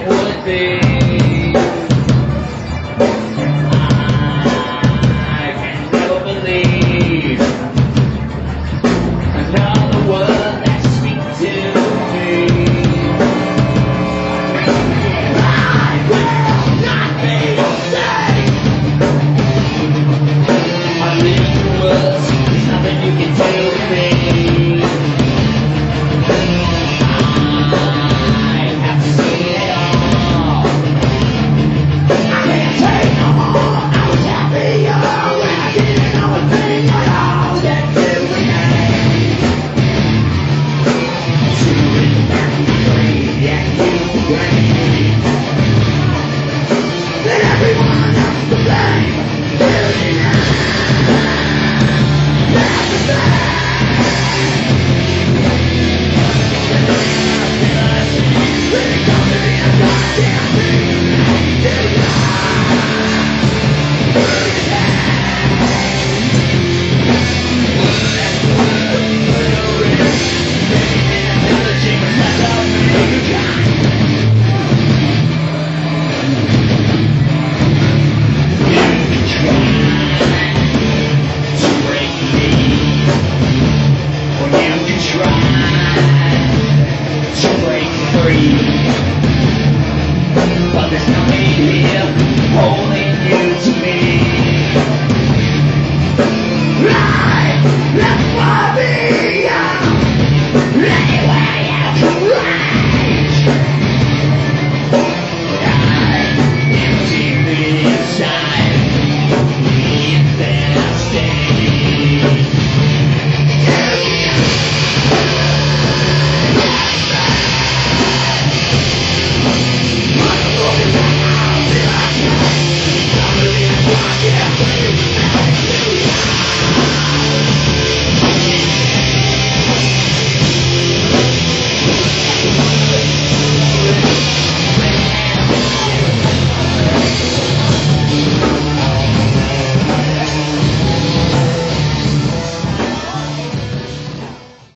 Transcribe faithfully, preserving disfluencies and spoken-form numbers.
would be. I can never believe another word that you speak to me. I will not be safe. I live in the words, there's nothing you can do to me. But there's nothing here holding you to me. Right, that's why me.